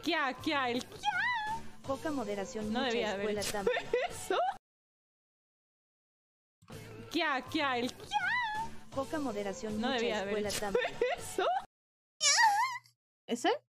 El Poca moderación, no mucha debía haber escuela hecho también. eso. El Poca moderación, no mucha debía haber escuela hecho también. eso. ¿Ese?